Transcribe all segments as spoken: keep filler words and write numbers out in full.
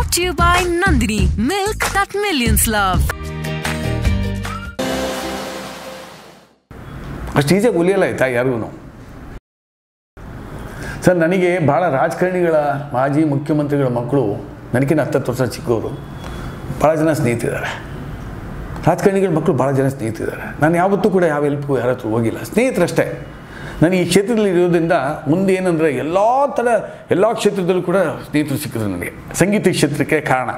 Brought to you by Nandini, milk that millions love. ಅಷ್ಟು ಈಸಿಯಾಗಿ ಉಳಿಯಲ್ಲ ಆಯ್ತಾ ಯಾರಿಗೂ. ಸರ್, ನನಗೆ ಭಾಳ ರಾಜಕಾರಣಿಗಳ ಮಾಜಿ ಮುಖ್ಯಮಂತ್ರಿಗಳ ಮಕ್ಕಳು ನನಗಿನ್ನ ಹತ್ತತ್ತು ವರ್ಷ ಚಿಕ್ಕವರು ಭಾಳ ಜನ ಸ್ನೇಹಿತಿದ್ದಾರೆ. ರಾಜಕಾರಣಿಗಳ ಮಕ್ಕಳು ಭಾಳ ಜನ ಸ್ನೇಹಿತಿದ್ದಾರೆ. ನಾನು ಯಾವತ್ತೂ ಕೂಡ ಯಾವ ಹೆಲ್ಪ್ಗೂ ಯಾರ ಹತ್ರ ಹೋಗಿಲ್ಲ, ಸ್ನೇಹಿತರಷ್ಟೇ. ನಾನು ಈ ಕ್ಷೇತ್ರದಲ್ಲಿ ಇರೋದ್ರಿಂದ ಮುಂದೆ ಏನಂದರೆ ಎಲ್ಲ ಥರ ಎಲ್ಲ ಕ್ಷೇತ್ರದಲ್ಲೂ ಕೂಡ ಸ್ನೇಹಿತರು ಸಿಕ್ಕಿದ್ರು ನನಗೆ. ಸಂಗೀತ ಕ್ಷೇತ್ರಕ್ಕೆ ಕಾರಣ.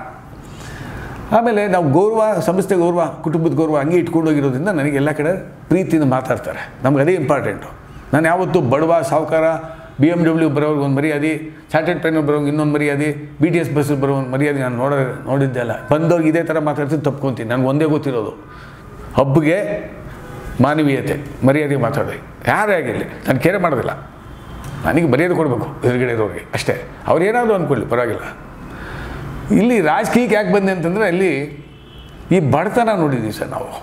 ಆಮೇಲೆ ನಾವು ಗೌರವ, ಸಂಸ್ಥೆ ಗೌರವ, ಕುಟುಂಬದ ಗೌರವ ಹಂಗೆ ಇಟ್ಕೊಂಡೋಗಿರೋದ್ರಿಂದ ನನಗೆ ಎಲ್ಲ ಕಡೆ ಪ್ರೀತಿಯಿಂದ ಮಾತಾಡ್ತಾರೆ. ನಮ್ಗೆ ಅದೇ ಇಂಪಾರ್ಟೆಂಟು. ನಾನು ಯಾವತ್ತೂ ಬಡವ, ಸಾಹುಕಾರ, ಬಿ ಎಮ್ ಡಬ್ಲ್ಯೂ ಬರೋರ್ಗೆ ಒಂದು ಮರ್ಯಾದೆ, ಚಾರ್ಟೆಡ್ ಪ್ಲೇನರ್ ಬರೋಂಗೆ ಇನ್ನೊಂದು ಮರ್ಯಾದೆ, ಬಿ ಟಿ ಎಸ್ ಬಸ್ಸಲ್ಲಿ ಬರೋ ಒಂದು ಮರ್ಯಾದೆ ನಾನು ನೋಡ ನೋಡಿದ್ದೆ ಅಲ್ಲ. ಬಂದವ್ರಿಗೆ ಇದೇ ಥರ ಮಾತಾಡ್ತೀನಿ, ತಪ್ಕೊತೀನಿ. ನನಗೆ ಒಂದೇ ಗೊತ್ತಿರೋದು, ಹಬ್ಬಿಗೆ ಮಾನವೀಯತೆ, ಮರ್ಯಾದೆ ಮಾತಾಡೋದು. ಯಾರೇ ಆಗಿರಲಿ ನಾನು ಕೇರೆ ಮಾಡೋದಿಲ್ಲ. ನನಗೆ ಮರ್ಯಾದೆ ಕೊಡಬೇಕು ಎದುರುಗಡೆ ಇರೋರಿಗೆ ಅಷ್ಟೇ. ಅವ್ರು ಏನಾದರೂ ಅಂದ್ಕೊಳ್ಳಿ, ಪರವಾಗಿಲ್ಲ. ಇಲ್ಲಿ ರಾಜಕೀಯಕ್ಕೆ ಯಾಕೆ ಬಂದೆ ಅಂತಂದರೆ ಅಲ್ಲಿ ಈ ಬಡತನ ನೋಡಿದ್ದೀವಿ ಸರ್ ನಾವು.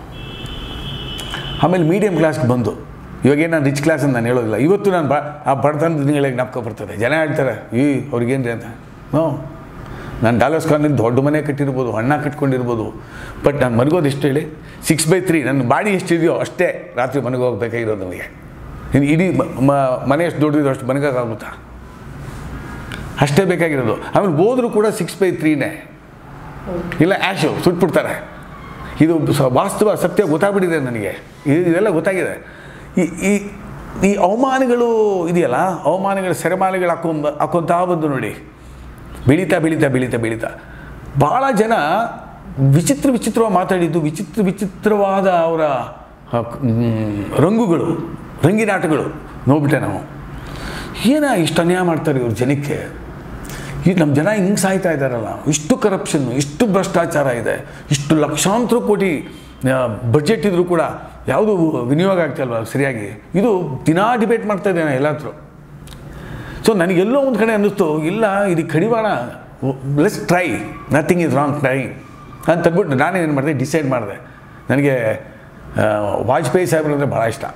ಆಮೇಲೆ ಮೀಡಿಯಮ್ ಕ್ಲಾಸ್ಗೆ ಬಂದು ಇವಾಗೇನು ನಾನು ರಿಚ್ ಕ್ಲಾಸ್ ಅಂತ ನಾನು ಹೇಳೋದಿಲ್ಲ. ಇವತ್ತು ನಾನು ಬ ಆ ಬಡತನದ ದಿನಗಳಿಗೆ ಜ್ಞಾಪಕ ಬರ್ತದೆ. ಜನ ಹೇಳ್ತಾರೆ, ಈ ಅವ್ರಿಗೇನು ರೀ ಅಂತ. ನೋ, ನಾನು ಡಾಲರ್ಸ್ ಕಾಲದಲ್ಲಿ ದೊಡ್ಡ ಮನೆ ಕಟ್ಟಿರ್ಬೋದು, ಹಣ್ಣ ಕಟ್ಕೊಂಡಿರ್ಬೋದು. ಬಟ್ ನಾನು ಮನಗೋದು ಎಷ್ಟು ಹೇಳಿ, ಸಿಕ್ಸ್ ಬೈ ತ್ರೀ ನನ್ನ ಬಾಡಿ ಎಷ್ಟಿದೆಯೋ ಅಷ್ಟೇ ರಾತ್ರಿ ಮನೆಗೆ ಹೋಗ್ಬೇಕಾಗಿರೋದು ನನಗೆ. ಇಡೀ ಮನೆ ಎಷ್ಟು ದೊಡ್ಡದಿರೋ ಅಷ್ಟು ಮನೆಗಾಗುತ್ತಾ, ಅಷ್ಟೇ ಬೇಕಾಗಿರೋದು. ಆಮೇಲೆ ಹೋದರೂ ಕೂಡ ಸಿಕ್ಸ್ ಬೈ ತ್ರೀನೇ, ಇಲ್ಲ ಆ್ಯಶು ಸುಟ್ಬಿಡ್ತಾರೆ. ಇದು ವಾಸ್ತವ ಸತ್ಯ ಗೊತ್ತಾಗ್ಬಿಟ್ಟಿದೆ ನನಗೆ. ಇದೆಲ್ಲ ಗೊತ್ತಾಗಿದೆ. ಈ ಈ ಈ ಅವಮಾನಗಳು ಇದೆಯಲ್ಲ, ಅವಮಾನಗಳ ಸೆರೆಮಾಲೆಗಳು ಹಾಕೊಂಬ ಹಾಕೊಂತ ಬಂದು ನೋಡಿ, ಬೆಳೀತಾ ಬೆಳೀತಾ ಬೆಳೀತಾ ಬೆಳೀತಾ ಭಾಳ ಜನ ವಿಚಿತ್ರ ವಿಚಿತ್ರವಾಗಿ ಮಾತಾಡಿದ್ದು, ವಿಚಿತ್ರ ವಿಚಿತ್ರವಾದ ಅವರ ರಂಗುಗಳು, ರಂಗಿನಾಟಗಳು ನೋಡ್ಬಿಟ್ಟೆ ನಾವು. ಏನ ಇಷ್ಟು ಅನ್ಯಾಯ ಮಾಡ್ತಾರೆ ಇವ್ರು ಜನಕ್ಕೆ. ಈ ನಮ್ಮ ಜನ ಹಿಂಗೆ ಸಾಯ್ತಾ ಇದ್ದಾರಲ್ಲ, ಇಷ್ಟು ಕರಪ್ಷನ್ನು, ಇಷ್ಟು ಭ್ರಷ್ಟಾಚಾರ ಇದೆ, ಇಷ್ಟು ಲಕ್ಷಾಂತರ ಕೋಟಿ ಬಜೆಟ್ ಇದ್ರೂ ಕೂಡ ಯಾವುದು ವಿನಿಯೋಗ ಆಗ್ತಾಯಿಲ್ವ ಸರಿಯಾಗಿ. ಇದು ದಿನಾ ಡಿಬೇಟ್ ಮಾಡ್ತಾ ಇದ್ದೇನೆ ಎಲ್ಲ ಹತ್ರ. ಸೊ ನನಗೆಲ್ಲೋ ಒಂದು ಕಡೆ ಅನ್ನಿಸ್ತು, ಇಲ್ಲ ಇದು ಕಡಿವಾಣ, let's try, nothing is wrong try ಅಂತಂದ್ಬಿಟ್ಟು ನಾನೇನು ಮಾಡಿದೆ, ಡಿಸೈಡ್ ಮಾಡಿದೆ. ನನಗೆ ವಾಜಪೇಯಿ ಸಾಹೇಬ್ರಂದರೆ ಭಾಳ ಇಷ್ಟ,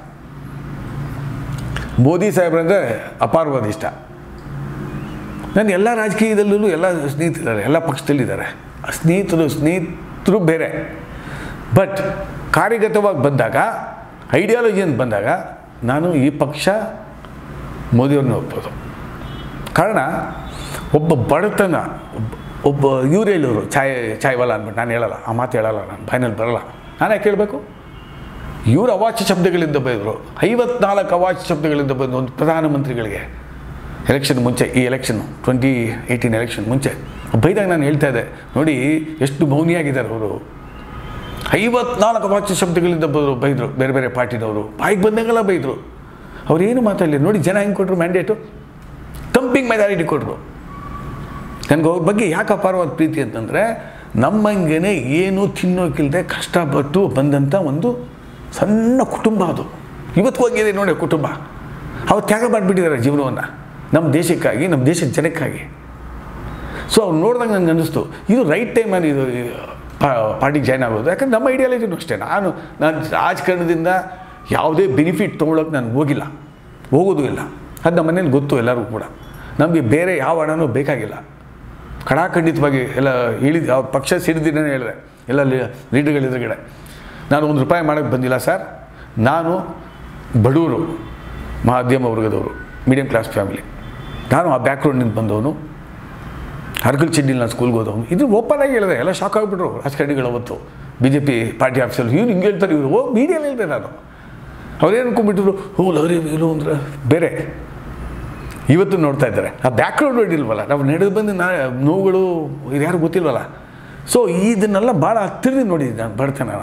ಮೋದಿ ಸಾಹೇಬ್ರಂದರೆ ಅಪಾರವಾದ ಇಷ್ಟ. ನಾನು ಎಲ್ಲ ರಾಜಕೀಯದಲ್ಲೂ ಎಲ್ಲ ಸ್ನೇಹಿತರಿದ್ದಾರೆ, ಎಲ್ಲ ಪಕ್ಷದಲ್ಲಿದ್ದಾರೆ. ಸ್ನೇಹಿತರು ಸ್ನೇಹಿತರು ಬೇರೆ. ಬಟ್ ಕಾರ್ಯಗತವಾಗಿ ಬಂದಾಗ, ಐಡಿಯಾಲಜಿ ಅಂತ ಬಂದಾಗ ನಾನು ಈ ಪಕ್ಷ ಮೋದಿಯವ್ರನ್ನ ಒಪ್ಪೋದು. ಕಾರಣ, ಒಬ್ಬ ಬಡತನ, ಒಬ್ಬ ಇವ್ರು ಹೇಳೋರು ಚಾಯ್ ಚಾಯ್ವಲ್ಲ ಅಂದ್ಬಿಟ್ಟು ನಾನು ಹೇಳಲ್ಲ, ಆ ಮಾತು ಹೇಳಲ್ಲ, ನಾನು ಬಾಯಿನಲ್ಲಿ ಬರಲ್ಲ. ನಾನು ಯಾಕೆ ಹೇಳಬೇಕು? ಇವರು ಅವಾಚ್ಯ ಶಬ್ದಗಳಿಂದ ಬೈದರು, ಐವತ್ನಾಲ್ಕು ಅವಾಚ್ಯ ಶಬ್ದಗಳಿಂದ ಬಂದು ಒಂದು ಪ್ರಧಾನಮಂತ್ರಿಗಳಿಗೆ ಎಲೆಕ್ಷನ್ ಮುಂಚೆ, ಈ ಎಲೆಕ್ಷನ್ನು ಟ್ವೆಂಟಿ ಏಯ್ಟೀನ್ ಎಲೆಕ್ಷನ್ ಮುಂಚೆ ಬೈದಾಗ ನಾನು ಹೇಳ್ತಾ ಇದ್ದೆ, ನೋಡಿ ಎಷ್ಟು ಮೌನಿಯಾಗಿದ್ದಾರೆ ಅವರು. ಐವತ್ನಾಲ್ಕು ಅವಾಚ್ಯ ಶಬ್ದಗಳಿಂದ ಬೈದರು ಬೈದರು ಬೇರೆ ಬೇರೆ ಪಾರ್ಟಿದವರು, ಬಾಯಿಗೆ ಬಂದಂಗೆಲ್ಲ ಬೈದರು. ಅವ್ರೇನು ಮಾತಾಡಲಿ. ನೋಡಿ ಜನ ಹೆಂಗೆ ಕೊಟ್ಟರು ಮ್ಯಾಂಡೇಟು, ತಂಪಿಂಗ್ ಮೆಜಾರಿಟಿ ಕೊಟ್ಟರು. ನನಗೆ ಅವ್ರ ಬಗ್ಗೆ ಯಾಕೆ ಅಪಾರವಾದ ಪ್ರೀತಿ ಅಂತಂದರೆ, ನಮ್ಮಂಗೆ ಏನು ತಿನ್ನೋಕ್ಕಿಲ್ಲದೆ ಕಷ್ಟಪಟ್ಟು ಬಂದಂಥ ಒಂದು ಸಣ್ಣ ಕುಟುಂಬ ಅದು. ಇವತ್ತು ಹೋಗಿದೆ ನೋಡಿ ಕುಟುಂಬ. ಅವ್ರು ತ್ಯಾಗ ಮಾಡಿಬಿಟ್ಟಿದ್ದಾರೆ ಜೀವನವನ್ನು ನಮ್ಮ ದೇಶಕ್ಕಾಗಿ, ನಮ್ಮ ದೇಶದ ಜನಕ್ಕಾಗಿ. ಸೊ ಅವ್ರು ನೋಡಿದಾಗ ನನಗೆ ಅನ್ನಿಸ್ತು, ಇದು ರೈಟ್ ಟೈಮಲ್ಲಿ ಇದು ಪಾರ್ಟಿಗೆ ಜಾಯ್ನ್ ಆಗೋದು. ಯಾಕಂದ್ರೆ ನಮ್ಮ ಐಡಿಯಾಲಜಿನೂ ಅಷ್ಟೇ. ನಾನು ನಾನು ರಾಜಕಾರಣದಿಂದ ಯಾವುದೇ ಬೆನಿಫಿಟ್ ತೊಗೊಳಕ್ಕೆ ನಾನು ಹೋಗಿಲ್ಲ, ಹೋಗೋದು ಇಲ್ಲ. ಅದು ನಮ್ಮ ಮನೇಲಿ ಗೊತ್ತು ಎಲ್ಲರಿಗೂ ಕೂಡ. ನಮಗೆ ಬೇರೆ ಯಾವ ಹಣನೂ ಬೇಕಾಗಿಲ್ಲ. ಖಡಾಖಂಡಿತವಾಗಿ ಎಲ್ಲ ಹೇಳಿದ ಅವ್ರ ಪಕ್ಷ ಸೇರಿದಿನೇ ಹೇಳಿದೆ ಎಲ್ಲ ಲೀಡರ್ಗಳಿದ್ರಗಡೆ, ನಾನು ಒಂದು ರೂಪಾಯಿ ಮಾಡೋಕ್ಕೆ ಬಂದಿಲ್ಲ ಸರ್, ನಾನು ಬಡವರು, ಮಧ್ಯಮ ವರ್ಗದವರು, ಮೀಡಿಯಮ್ ಕ್ಲಾಸ್ ಫ್ಯಾಮಿಲಿ, ನಾನು ಆ ಬ್ಯಾಕ್ಗ್ರೌಂಡಿಂದ ಬಂದವನು, ಹರ್ಗಲ್ ಚಡ್ಡಿಲಿ ನಾನು ಸ್ಕೂಲ್ಗೆ ಹೋದವನು. ಇದು ಓಪನ್ ಆಗಿ ಹೇಳಿದೆ. ಎಲ್ಲ ಶಾಕ್ ಆಗಿಬಿಟ್ರು ರಾಜಕಾರಣಿಗಳು. ಅವತ್ತು ಬಿ ಜೆ ಪಿ ಪಾರ್ಟಿ ಆಫೀಸಲ್ಲಿ ಇವ್ರು ಹಿಂಗೆ ಹೇಳ್ತಾರೆ, ಇವರು ಓ ಮೀಡಿಯಲ್ಲಿ ಹೇಳಿದೆ. ನಾನು ಅವ್ರೇನು ಅನ್ಕೊಂಡ್ಬಿಟ್ಟಿದ್ರು, ಓ ಲಹರಿ ವೇಲು ಅಂದರೆ ಬೇರೆ. ಇವತ್ತು ನೋಡ್ತಾ ಇದ್ದಾರೆ, ಆ ಬ್ಯಾಕ್ಗ್ರೌಂಡ್ ಹೊಡಿಲ್ವಲ್ಲ, ನಾವು ನಡೆದು ಬಂದು ನಾ ನೋವುಗಳು ಇದು ಯಾರು ಗೊತ್ತಿಲ್ವಲ್ಲ. ಸೊ ಇದನ್ನೆಲ್ಲ ಭಾಳ ಹತ್ತಿರದಿಂದ ನೋಡಿದ್ದೀನಿ ನಾನು ಬಡತನ.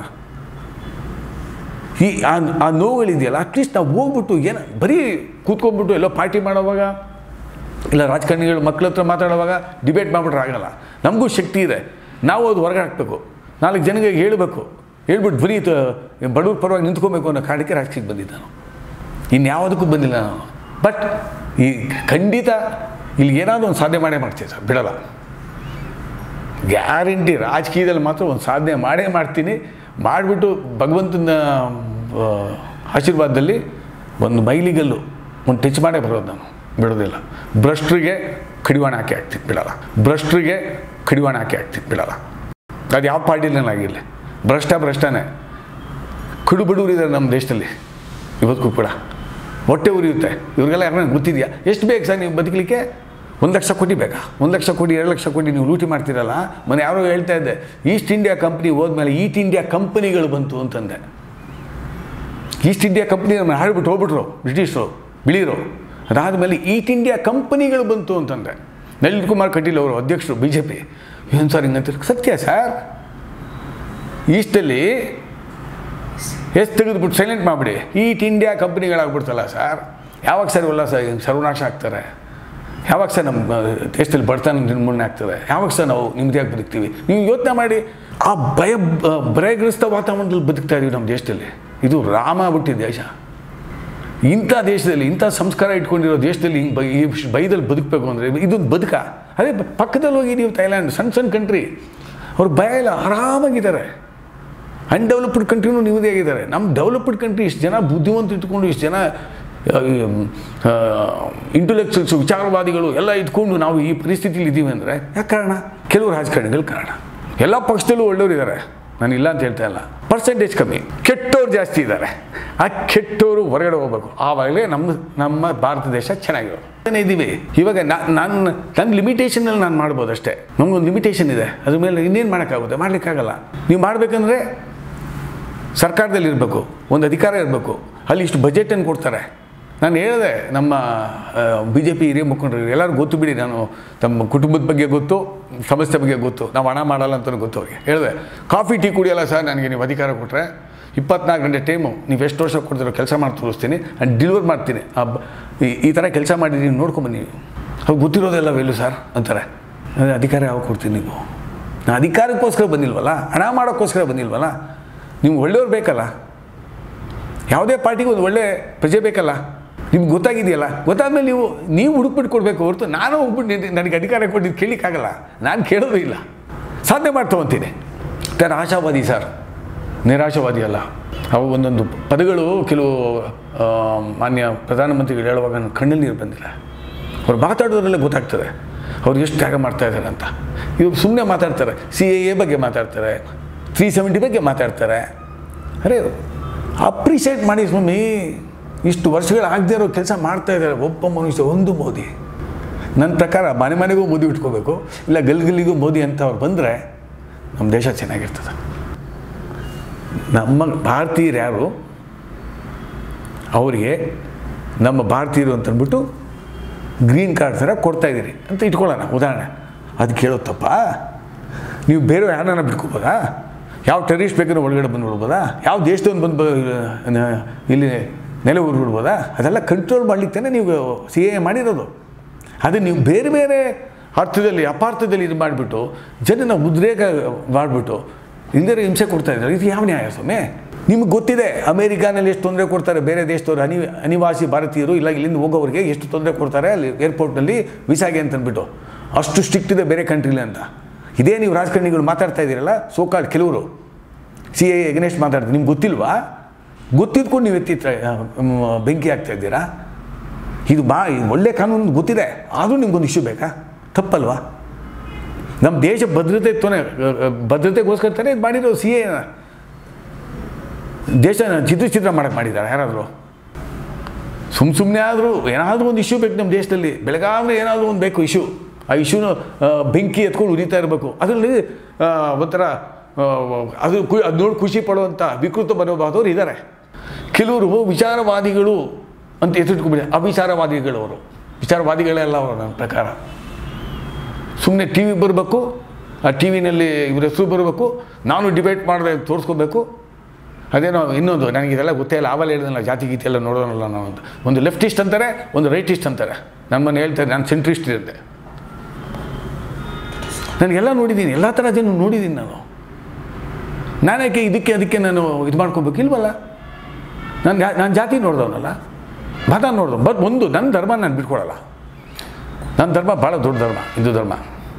ಈ ಆ ಆ ನೋವುಗಳಿದೆಯಲ್ಲ, ಅಟ್ಲೀಸ್ಟ್ ನಾವು ಹೋಗ್ಬಿಟ್ಟು ಏನು ಬರೀ ಕೂತ್ಕೊಂಡ್ಬಿಟ್ಟು ಎಲ್ಲೋ ಪಾರ್ಟಿ ಮಾಡೋವಾಗ, ಇಲ್ಲ ರಾಜಕಾರಣಿಗಳು ಮಕ್ಳ ಹತ್ರ ಮಾತಾಡೋವಾಗ ಡಿಬೇಟ್ ಮಾಡಿಬಿಟ್ರೆ ಆಗಲ್ಲ. ನಮಗೂ ಶಕ್ತಿ ಇದೆ, ನಾವು ಅದು ಹೊರಗೆ ಹಾಕಬೇಕು, ನಾಲ್ಕು ಜನಗಳಿಗೆ ಹೇಳಬೇಕು, ಹೇಳ್ಬಿಟ್ಟು ಬರೀ ಬಡವ್ರ ಪರವಾಗಿ ನಿಂತ್ಕೊಬೇಕು ಅನ್ನೋ ಕಾರಣಕ್ಕೆ ರಾಜಕೀಯಕ್ಕೆ ಬಂದಿದ್ದೆ ನಾನು. ಇನ್ಯಾವುದಕ್ಕೂ ಬಂದಿಲ್ಲ ನಾನು. ಬಟ್ ಈ ಖಂಡಿತ ಇಲ್ಲಿ ಏನಾದರೂ ಒಂದು ಸಾಧನೆ ಮಾಡೇ ಮಾಡ್ತೀನಿ ಸರ್, ಬಿಡಲ್ಲ. ಗ್ಯಾರಂಟಿ ರಾಜಕೀಯದಲ್ಲಿ ಮಾತ್ರ ಒಂದು ಸಾಧನೆ ಮಾಡೇ ಮಾಡ್ತೀನಿ. ಮಾಡಿಬಿಟ್ಟು ಭಗವಂತನ ಆಶೀರ್ವಾದದಲ್ಲಿ ಒಂದು ಮೈಲಿಗಲ್ಲು ಒಂದು ಟಚ್ ಮಾಡೇ ಬರೋದು ನಾನು, ಬಿಡೋದಿಲ್ಲ. ಭ್ರಷ್ಟರಿಗೆ ಕಡಿವಾಣ ಹಾಕಿ ಹಾಕ್ತೀನಿ, ಬಿಡಲ್ಲ. ಭ್ರಷ್ಟರಿಗೆ ಕಡಿವಾಣ ಹಾಕಿ ಹಾಕ್ತೀನಿ, ಬಿಡಲ್ಲ. ಅದು ಯಾವ ಪಾರ್ಟಿನಲ್ಲಾಗಿರಲಿ, ಭ್ರಷ್ಟ ಭ್ರಷ್ಟನೇ. ಕಡು ಬಡವರಿದ್ದಾರೆ ನಮ್ಮ ದೇಶದಲ್ಲಿ ಇವತ್ತಿಗೂ ಕೂಡ, ಹೊಟ್ಟೆ ಉರಿಯುತ್ತೆ. ಇವ್ರಿಗೆಲ್ಲ ಯಾರನ್ನ ಗೊತ್ತಿದೆಯಾ? ಎಷ್ಟು ಬೇಕು ಸರ್ ನೀವು ಬದುಕಲಿಕ್ಕೆ? ಒಂದು ಲಕ್ಷ ಕೋಟಿ ಬೇಕಾ? ಒಂದು ಲಕ್ಷ ಕೋಟಿ ಎರಡು ಲಕ್ಷ ಕೋಟಿ ನೀವು ಲೂಟಿ ಮಾಡ್ತೀರಲ್ಲ. ಮೊನ್ನೆ ಯಾರೋ ಹೇಳ್ತಾ ಇದ್ದೆ, ಈಸ್ಟ್ ಇಂಡಿಯಾ ಕಂಪ್ನಿ ಹೋದ್ಮೇಲೆ ಈಸ್ಟ್ ಇಂಡಿಯಾ ಕಂಪನಿಗಳು ಬಂತು ಅಂತಂದೆ. ಈಸ್ಟ್ ಇಂಡಿಯಾ ಕಂಪ್ನಿ ನಮ್ಮ ಹಾಡ್ಬಿಟ್ಟು ಹೋಗ್ಬಿಟ್ರು ಬ್ರಿಟಿಷರು, ಬಿಳಿರು. ಅದಾದಮೇಲೆ ಈಸ್ಟ್ ಇಂಡಿಯಾ ಕಂಪನಿಗಳು ಬಂತು ಅಂತಂದೆ. ನಳಿನ್ ಕುಮಾರ್ ಕಟೀಲ್ ಅವರು ಅಧ್ಯಕ್ಷರು ಬಿ ಜೆ ಪಿ. ಏನು ಸರ್ ಹಿಂಗಂತ? ಸತ್ಯ ಸರ್. ಈಸ್ಟಲ್ಲಿ ಎಷ್ಟು ತೆಗೆದುಬಿಟ್ಟು ಸೈಲೆಂಟ್ ಮಾಡಿಬಿಡಿ, ಈಸ್ಟ್ ಇಂಡಿಯಾ ಕಂಪ್ನಿಗಳಾಗ್ಬಿಡ್ತಲ್ಲ ಸರ್. ಯಾವಾಗ ಸರ್ ಇವೆಲ್ಲ ಸರ್ ಸರ್ವನಾಶ ಆಗ್ತಾರೆ? ಯಾವಾಗ ಸರ್ ನಮ್ಮ ದೇಶದಲ್ಲಿ ಬಡತನ ನಿರ್ಮೂಲನೆ ಆಗ್ತದೆ? ಯಾವಾಗ ಸರ್ ನಾವು ನೆಮ್ಮದಿಯಾಗಿ ಬದುಕ್ತೀವಿ? ನೀವು ಯೋಚನೆ ಮಾಡಿ. ಆ ಭಯ ಭಯಗ್ರಸ್ತ ವಾತಾವರಣದಲ್ಲಿ ಬದುಕ್ತಾ ಇದೀವಿ ನಮ್ಮ ದೇಶದಲ್ಲಿ. ಇದು ರಾಮ ಬಿಟ್ಟಿದ್ದ ದೇಶ. ಇಂಥ ದೇಶದಲ್ಲಿ, ಇಂಥ ಸಂಸ್ಕಾರ ಇಟ್ಕೊಂಡಿರೋ ದೇಶದಲ್ಲಿ ಹಿಂಗೆ ಬೈ ಈ ಭಯದಲ್ಲಿ ಬದುಕಬೇಕು ಅಂದರೆ ಇದೊಂದು ಬದುಕ? ಅದೇ ಪಕ್ಕದಲ್ಲಿ ಹೋಗಿ ನೀವು ಥೈಲ್ಯಾಂಡ್, ಸಣ್ಣ ಸಣ್ಣ ಕಂಟ್ರಿ, ಅವ್ರು ಭಯ ಇಲ್ಲ, ಆರಾಮಾಗಿದ್ದಾರೆ. ಅನ್ಡೆವಲಪ್ಡ್ ಕಂಟ್ರಿನೂ ನಿಮ್ಮದೇ ಆಗಿದ್ದಾರೆ. ನಮ್ಮ ಡೆವಲಪ್ಡ್ ಕಂಟ್ರಿ ಇಷ್ಟು ಜನ ಬುದ್ಧಿವಂತ ಇಟ್ಕೊಂಡು, ಇಷ್ಟು ಜನ ಇಂಟೆಲೆಕ್ಚುಯಲ್ಸು, ವಿಚಾರವಾದಿಗಳು ಎಲ್ಲ ಇಟ್ಕೊಂಡು ನಾವು ಈ ಪರಿಸ್ಥಿತಿಲಿ ಇದ್ದೀವಿ ಅಂದರೆ ಯಾಕೆ ಕಾರಣ? ಕೆಲವು ರಾಜಕಾರಣಿಗಳು ಕಾರಣ. ಎಲ್ಲ ಪಕ್ಷದಲ್ಲೂ ಒಳ್ಳೆಯವರು ಇದ್ದಾರೆ, ನಾನು ಇಲ್ಲ ಅಂತ ಹೇಳ್ತಾ ಇಲ್ಲ. ಪರ್ಸೆಂಟೇಜ್ ಕಮ್ಮಿ, ಕೆಟ್ಟವ್ರು ಜಾಸ್ತಿ ಇದ್ದಾರೆ. ಆ ಕೆಟ್ಟವರು ಹೊರಗಡೆ ಹೋಗ್ಬೇಕು, ಆವಾಗಲೇ ನಮ್ಮ ನಮ್ಮ ಭಾರತ ದೇಶ ಚೆನ್ನಾಗಿರೋದು. ಇದ್ದೀವಿ ಇವಾಗ. ನಾನು ನನ್ನ ಲಿಮಿಟೇಷನಲ್ಲಿ ನಾನು ಮಾಡ್ಬೋದು ಅಷ್ಟೇ. ನಮಗೊಂದು ಲಿಮಿಟೇಷನ್ ಇದೆ, ಅದ್ರ ಮೇಲೆ ಇನ್ನೇನು ಮಾಡೋಕ್ಕಾಗುತ್ತೆ? ಮಾಡಲಿಕ್ಕಾಗಲ್ಲ. ನೀವು ಮಾಡಬೇಕಂದ್ರೆ ಸರ್ಕಾರದಲ್ಲಿ ಇರಬೇಕು, ಒಂದು ಅಧಿಕಾರ ಇರಬೇಕು, ಅಲ್ಲಿ ಇಷ್ಟು ಬಜೆಟನ್ನು ಕೊಡ್ತಾರೆ. ನಾನು ಹೇಳಿದೆ, ನಮ್ಮ ಬಿ ಜೆ ಪಿ ಹಿರಿಯ ಮುಖಂಡರು ಎಲ್ಲರೂ ಗೊತ್ತು ಬಿಡಿ, ನಾನು ತಮ್ಮ ಕುಟುಂಬದ ಬಗ್ಗೆ ಗೊತ್ತು, ಸಮಸ್ಯೆ ಬಗ್ಗೆ ಗೊತ್ತು, ನಾವು ಹಣ ಮಾಡಲ್ಲ ಅಂತಲೂ ಗೊತ್ತು ಅವ್ರಿಗೆ. ಹೇಳಿದೆ, ಕಾಫಿ ಟೀ ಕುಡಿಯಲ್ಲ ಸರ್, ನನಗೆ ನೀವು ಅಧಿಕಾರ ಕೊಟ್ಟರೆ ಇಪ್ಪತ್ನಾಲ್ಕು ಗಂಟೆ ಟೈಮು ನೀವು ಎಷ್ಟು ವರ್ಷ ಕೊಡ್ತಿರೋ ಕೆಲಸ ಮಾಡಿ ತೋರಿಸ್ತೀನಿ, ನಾನು ಡೆಲಿವರ್ ಮಾಡ್ತೀನಿ. ಈ ಥರ ಕೆಲಸ ಮಾಡಿದ್ದೀನಿ, ನೋಡ್ಕೊಂಬನ್ನಿ. ಅವ್ರು ಗೊತ್ತಿರೋದೆಲ್ಲ ವೆಲ್ಲು ಸರ್ ಅಂತಾರೆ. ಅಧಿಕಾರ ಯಾವಾಗ ಕೊಡ್ತೀನಿ? ನೀವು ನಾನು ಅಧಿಕಾರಕ್ಕೋಸ್ಕರ ಬಂದಿಲ್ವಲ್ಲ, ಹಣ ಮಾಡೋಕ್ಕೋಸ್ಕರ ಬಂದಿಲ್ವಲ್ಲ. ನೀವು ಒಳ್ಳೆಯವ್ರು ಬೇಕಲ್ಲ, ಯಾವುದೇ ಪಾರ್ಟಿಗೆ ಒಂದು ಒಳ್ಳೆ ಪ್ರಜೆ ಬೇಕಲ್ಲ. ನಿಮ್ಗೆ ಗೊತ್ತಾಗಿದೆಯಲ್ಲ, ಗೊತ್ತಾದ್ಮೇಲೆ ನೀವು ನೀವು ಹುಡುಕ್ಬಿಟ್ಟು ಕೊಡಬೇಕು ಹೊರತು ನಾನು ಹೋಗ್ಬಿಟ್ಟು ನನಗೆ ಅಧಿಕಾರ ಕೊಟ್ಟಿದ್ದು ಕೇಳಲಿಕ್ಕಾಗಲ್ಲ. ನಾನು ಕೇಳೋದು ಇಲ್ಲ, ಸಾಧನೆ ಮಾಡಿ ತೊಗೊತೀನಿ. ನಾನು ಆಶಾವಾದಿ ಸರ್, ನಿರಾಶಾವಾದಿ ಅಲ್ಲ. ಅವು ಒಂದೊಂದು ಪದಗಳು ಕೆಲವು ಮಾನ್ಯ ಪ್ರಧಾನಮಂತ್ರಿಗಳು ಹೇಳುವಾಗ ನನ್ನ ಕಣ್ಣಲ್ಲಿ ನೀರು ಬಂದಿಲ್ಲ. ಅವ್ರು ಮಾತಾಡೋದ್ರಲ್ಲೇ ಗೊತ್ತಾಗ್ತದೆ ಅವ್ರು ಎಷ್ಟು ತ್ಯಾಗ ಮಾಡ್ತಾಯಿದ್ದಾರೆ ಅಂತ. ಇವ್ರು ಸುಮ್ಮನೆ ಮಾತಾಡ್ತಾರೆ, ಸಿ ಎ ಎ ಬಗ್ಗೆ ಮಾತಾಡ್ತಾರೆ, ತ್ರೀ ಸೆವೆಂಟಿ ಬಗ್ಗೆ ಮಾತಾಡ್ತಾರೆ. ಅರೆ ಅಪ್ರಿಷಿಯೇಟ್ ಮಾಡಿ ಸ್ವಾಮಿ. ಇಷ್ಟು ವರ್ಷಗಳು ಆಗದೆ ಇರೋ ಕೆಲಸ ಮಾಡ್ತಾಯಿದ್ದಾರೆ ಒಬ್ಬ ಮನುಷ್ಯ, ಒಂದು ಮೋದಿ. ನನ್ನ ಪ್ರಕಾರ ಮನೆ ಮನೆಗೂ ಮೋದಿ ಇಟ್ಕೋಬೇಕು, ಇಲ್ಲ ಗಲ್ಗಲ್ಲಿಗೂ ಮೋದಿ ಅಂತ ಅವ್ರು ಬಂದರೆ ನಮ್ಮ ದೇಶ ಚೆನ್ನಾಗಿರ್ತದೆ. ನಮ್ಮ ಭಾರತೀಯರು ಯಾರು, ಅವರಿಗೆ ನಮ್ಮ ಭಾರತೀಯರು ಅಂತಂದ್ಬಿಟ್ಟು ಗ್ರೀನ್ ಕಾರ್ಡ್ ಥರ ಕೊಡ್ತಾಯಿದ್ದೀರಿ ಅಂತ ಇಟ್ಕೊಳ್ಳೋಣ ಉದಾಹರಣೆ. ಅದು ಕೇಳೋತ್ತಪ್ಪ, ನೀವು ಬೇರೆ ಯಾರನ್ನ ಬಿಟ್ಕೋಬೋದಾ? ಯಾವ ಟೆರರಿಸ್ಟ್ ಬೇಕಾದ್ರೂ ಒಳಗಡೆ ಬಂದು ಬಿಡ್ಬೋದಾ? ಯಾವ ದೇಶದವ್ನು ಬಂದು ಇಲ್ಲಿ ನೆಲೆ ಊರು ಬಿಡ್ಬೋದಾ? ಅದೆಲ್ಲ ಕಂಟ್ರೋಲ್ ಮಾಡಲಿಕ್ಕೆ ನೀವು ಸಿ ಎ ಮಾಡಿರೋದು. ಅದು ನೀವು ಬೇರೆ ಬೇರೆ ಅರ್ಥದಲ್ಲಿ ಅಪಾರ್ಥದಲ್ಲಿ ಇದು ಮಾಡಿಬಿಟ್ಟು ಜನನ ಉದ್ರೇಕ ಮಾಡಿಬಿಟ್ಟು ಇಲ್ಲದೇ ಹಿಂಸೆ ಕೊಡ್ತಾ ಇದ್ದಾರೆ. ಇದು ಯಾವ ನ್ಯಾಯ ಸ್ವಾಮಿ? ನಿಮ್ಗೆ ಗೊತ್ತಿದೆ ಅಮೇರಿಕಾನಲ್ಲಿ ಎಷ್ಟು ತೊಂದರೆ ಕೊಡ್ತಾರೆ ಬೇರೆ ದೇಶದವರು, ಅನಿ ಅನಿವಾಸಿ ಭಾರತೀಯರು ಇಲ್ಲ ಇಲ್ಲಿಂದ ಹೋಗೋರಿಗೆ ಎಷ್ಟು ತೊಂದರೆ ಕೊಡ್ತಾರೆ ಅಲ್ಲಿ ಏರ್ಪೋರ್ಟ್ನಲ್ಲಿ ವೀಸಾಗೆ ಅಂತಂದ್ಬಿಟ್ಟು. ಅಷ್ಟು ಸ್ಟ್ರಿಕ್ಟ್ ಇದೆ ಬೇರೆ ಕಂಟ್ರಿಲಿ ಅಂತ. ಇದೇ ನೀವು ರಾಜಕಾರಣಿಗಳು ಮಾತಾಡ್ತಾ ಇದ್ದೀರಲ್ಲ, ಸೋಕಾಲ್ ಕೆಲವರು ಸಿ ಎ ಎಗ್ನೆಸ್ಟ್ ಮಾತಾಡ್ತಾರೆ. ನಿಮ್ಗೆ ಗೊತ್ತಿಲ್ವಾ? ಗೊತ್ತಿದ್ಕೊಂಡು ನೀವು ಎತ್ತಿ ಬೆಂಕಿ ಆಗ್ತಾ ಇದ್ದೀರಾ? ಇದು ಬಾ ಒಳ್ಳೆ ಕಾನೂನು ಗೊತ್ತಿದೆ, ಆದರೂ ನಿಮ್ಗೊಂದು ಇಶ್ಯೂ ಬೇಕಾ? ತಪ್ಪಲ್ವಾ? ನಮ್ಮ ದೇಶ ಭದ್ರತೆ ತೊನೆ ಭದ್ರತೆಗೋಸ್ಕರ ತಾನೇ ಇದು ಮಾಡಿರೋ ಸಿ ಎನ. ದೇಶನ ಚಿತ್ರ ಚಿತ್ರ ಮಾಡೋಕ್ಕೆ ಮಾಡಿದ್ದಾರೆ ಯಾರಾದರೂ? ಸುಮ್ಮ ಸುಮ್ಮನೆ ಆದರೂ ಏನಾದರೂ ಒಂದು ಇಶ್ಯೂ ಬೇಕು ನಮ್ಮ ದೇಶದಲ್ಲಿ. ಬೆಳಗಾವಿ ಏನಾದರೂ ಒಂದು ಬೇಕು ಇಶ್ಯೂ. ಆ ಇಶ್ಯೂನ ಬೆಂಕಿ ಎತ್ಕೊಂಡು ಉರಿತಾ ಇರಬೇಕು. ಅದರಲ್ಲಿ ಒಂಥರ ಅದು ಕು ಅದು ನೋಡಿ ಖುಷಿ ಪಡುವಂಥ ವಿಕೃತ ಮನೋಭಾವದವ್ರು ಇದ್ದಾರೆ. ಕೆಲವರು ವಿಚಾರವಾದಿಗಳು ಅಂತ ಎತ್ತಿಟ್ಕೊಂಡ್ಬಿಡಿ, ಅವಿಚಾರವಾದಿಗಳು ಅವರು. ವಿಚಾರವಾದಿಗಳೆಲ್ಲ ಅವರು ನನ್ನ ಪ್ರಕಾರ. ಸುಮ್ಮನೆ ಟಿ ವಿ ಬರಬೇಕು, ಆ ಟಿ ವಿನಲ್ಲಿ ಇವ್ರ ಹೆಸರು ಬರಬೇಕು, ನಾನು ಡಿಬೇಟ್ ಮಾಡಿದೆ ತೋರಿಸ್ಕೋಬೇಕು. ಅದೇನೋ ಇನ್ನೊಂದು ನನಗೆ ಇದೆಲ್ಲ ಗೊತ್ತೇ ಇಲ್ಲ, ಆವಲ್ಲ ಹೇಳಿದ್ನಲ್ಲ, ಜಾತಿ ಗೀತಿ ಎಲ್ಲ ನೋಡೋನಲ್ಲ ನಾವು ಅಂತ. ಒಂದು ಲೆಫ್ಟಿಸ್ಟ್ ಅಂತಾರೆ, ಒಂದು ರೈಟಿಸ್ಟ್ ಅಂತಾರೆ. ನನ್ನ ಮನೆ ಹೇಳ್ತಾರೆ ನಾನು ಸೆಂಟ್ರಿಸ್ಟ್ ಇರುತ್ತೆ. ನನಗೆಲ್ಲ ನೋಡಿದ್ದೀನಿ, ಎಲ್ಲ ಥರ ಜನ ನೋಡಿದ್ದೀನಿ ನಾನು. ನಾನ್ಯಾಕೆ ಇದಕ್ಕೆ ಅದಕ್ಕೆ ನಾನು ಇದು ಮಾಡ್ಕೋಬೇಕು? ಇಲ್ವಲ್ಲ. ನಾನು ನಾನು ಜಾತಿ ನೋಡ್ದವನಲ್ಲ, ಮತ ನೋಡ್ದವ. ಬಟ್ ಒಂದು ನನ್ನ ಧರ್ಮ ನಾನು ಬಿಟ್ಕೊಡಲ್ಲ. ನನ್ನ ಧರ್ಮ ಭಾಳ ದೊಡ್ಡ ಧರ್ಮ, ಹಿಂದೂ ಧರ್ಮ.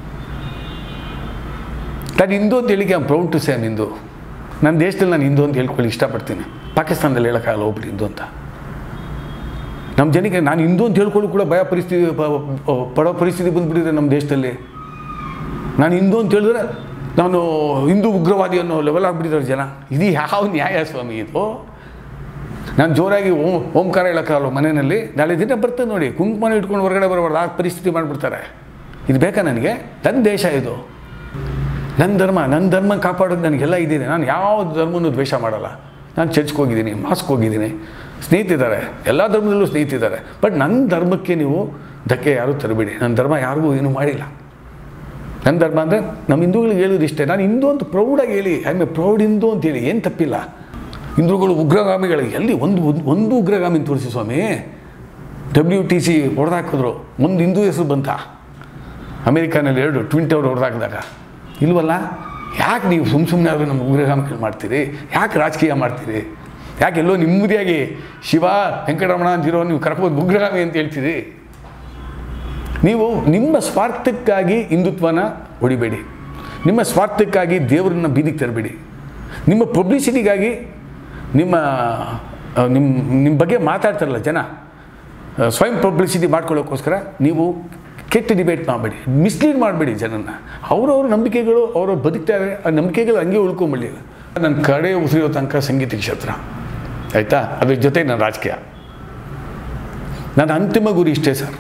ನಾನು ಹಿಂದೂ ಅಂತ ಹೇಳಿಕೆ I am proud to say I am Hindu. ನನ್ನ ದೇಶದಲ್ಲಿ ನಾನು ಹಿಂದೂ ಅಂತ ಹೇಳ್ಕೊಳ್ಳಿ ಇಷ್ಟಪಡ್ತೀನಿ. ಪಾಕಿಸ್ತಾನದಲ್ಲಿ ಹೇಳೋಕ್ಕಾಗಲ್ಲ ಒಬ್ಬರು ಹಿಂದೂ ಅಂತ. ನಮ್ಮ ಜನಕ್ಕೆ ನಾನು ಹಿಂದೂ ಅಂತ ಹೇಳ್ಕೊಳ್ಳಿ ಕೂಡ ಭಯ ಪರಿಸ್ಥಿತಿ ಪಡೋ ಪರಿಸ್ಥಿತಿ ಬಂದುಬಿಟ್ಟಿದೆ ನಮ್ಮ ದೇಶದಲ್ಲಿ. ನಾನು ಹಿಂದೂ ಅಂತ ಹೇಳಿದ್ರೆ ನಾನು ಹಿಂದೂ ಉಗ್ರವಾದಿ ಅನ್ನೋ ಲೆವೆಲ್ ಆಗಿಬಿಟ್ಟಿದ್ದಾರೆ ಜನ. ಇದು ಯಾವ ನ್ಯಾಯ ಸ್ವಾಮಿ ಇದು? ನಾನು ಜೋರಾಗಿ ಓಂ ಓಂಕಾರ ಹೇಳೋಕ್ಕಾಗಲ್ಲ ಮನೆಯಲ್ಲಿ, ನಾಳೆ ದಿನ ಬರ್ತದೆ ನೋಡಿ, ಕುಂಕುಮನ ಇಟ್ಕೊಂಡು ಹೊರಗಡೆ ಬರಬಾರ್ದು, ಆ ಪರಿಸ್ಥಿತಿ ಮಾಡಿಬಿಡ್ತಾರೆ. ಇದು ಬೇಕಾ ನನಗೆ? ನನ್ನ ದೇಶ ಇದು, ನನ್ನ ಧರ್ಮ, ನನ್ನ ಧರ್ಮ ಕಾಪಾಡೋದು ನನಗೆಲ್ಲ ಇದ್ದೀನಿ. ನಾನು ಯಾವ ಧರ್ಮನೂ ದ್ವೇಷ ಮಾಡಲ್ಲ. ನಾನು ಚರ್ಚ್ಗೆ ಹೋಗಿದ್ದೀನಿ, ಮಾಸ್ಕ್ ಹೋಗಿದ್ದೀನಿ, ಸ್ನೇಹಿತಿದ್ದಾರೆ, ಎಲ್ಲ ಧರ್ಮದಲ್ಲೂ ಸ್ನೇಹಿತಿದ್ದಾರೆ. ಬಟ್ ನನ್ನ ಧರ್ಮಕ್ಕೆ ನೀವು ಧಕ್ಕೆ ಯಾರೂ ತರಬೇಡಿ. ನನ್ನ ಧರ್ಮ ಯಾರಿಗೂ ಏನೂ ಮಾಡಿಲ್ಲ. ನನ್ನ ಧರ್ಮ ಅಂದರೆ ನಮ್ಮ ಹಿಂದೂಗಳಿಗೆ ಹೇಳೋದು ಇಷ್ಟೇ. ನಾನು ಹಿಂದೂ ಅಂತ ಪ್ರೌಡಾಗಿ ಹೇಳಿ, I am a proud Hindu ಅಂತೇಳಿ, ಏನು ತಪ್ಪಿಲ್ಲ. ಹಿಂದೂಗಳು ಉಗ್ರಗಾಮಿಗಳು ಎಲ್ಲಿ ಒಂದು ಒಂದು ಉಗ್ರಗಾಮಿ ತೋರಿಸಿ ಸ್ವಾಮಿ. ಡಬ್ಲ್ಯೂ ಟಿ ಸಿ ಹೊಡೆದಾಕಿದ್ರು, ಒಂದು ಹಿಂದೂ ಹೆಸರು ಬಂತ ಅಮೇರಿಕಾನಲ್ಲಿ, ಎರಡು ಟ್ವಿನ್ ಟವರ್ ಹೊಡೆದಾಕಿದಾಗ ಇಲ್ವಲ್ಲ. ಯಾಕೆ ನೀವು ಸುಮ್ಮ ಸುಮ್ಮನೆ ಆದರೂ ನಮ್ಮ ಉಗ್ರಗಾಮಿಗಳು ಮಾಡ್ತೀರಿ? ಯಾಕೆ ರಾಜಕೀಯ ಮಾಡ್ತೀರಿ? ಯಾಕೆ ಎಲ್ಲೋ ನೆಮ್ಮದಿಯಾಗಿ ಶಿವ ವೆಂಕಟರಮಣ ಅಂತಿರೋ ನೀವು ಕರ್ಕೋದು ಉಗ್ರಗಾಮಿ ಅಂತ ಹೇಳ್ತೀರಿ? ನೀವು ನಿಮ್ಮ ಸ್ವಾರ್ಥಕ್ಕಾಗಿ ಹಿಂದುತ್ವನ ಹೊಡಿಬೇಡಿ, ನಿಮ್ಮ ಸ್ವಾರ್ಥಕ್ಕಾಗಿ ದೇವರನ್ನ ಬೀದಿಗೆ ತರಬೇಡಿ, ನಿಮ್ಮ ಪಬ್ಲಿಸಿಟಿಗಾಗಿ ನಿಮ್ಮ ನಿಮ್ಮ ನಿಮ್ಮ ಬಗ್ಗೆ ಮಾತಾಡ್ತಾರಲ್ಲ ಜನ, ಸ್ವಯಂ ಪಬ್ಲಿಸಿಟಿ ಮಾಡ್ಕೊಳ್ಳೋಕ್ಕೋಸ್ಕರ ನೀವು ಕೆಟ್ಟ ಡಿಬೇಟ್ ಮಾಡಬೇಡಿ, ಮಿಸ್ಲೀಡ್ ಮಾಡಬೇಡಿ ಜನನ. ಅವರವ್ರ ನಂಬಿಕೆಗಳು ಅವರು ಬದುಕ್ತಾರೆ, ಆ ನಂಬಿಕೆಗಳು ಹಂಗೆ ಉಳ್ಕೊಂಬಿಡಿ. ನನ್ನ ಕಡೆ ಉಸಿರೋ ತನಕ ಸಂಗೀತ ಕ್ಷೇತ್ರ ಆಯಿತಾ, ಅದ್ರ ಜೊತೆ ನನ್ನ ರಾಜಕೀಯ. ನನ್ನ ಅಂತಿಮ ಗುರಿ ಇಷ್ಟೇ ಸರ್.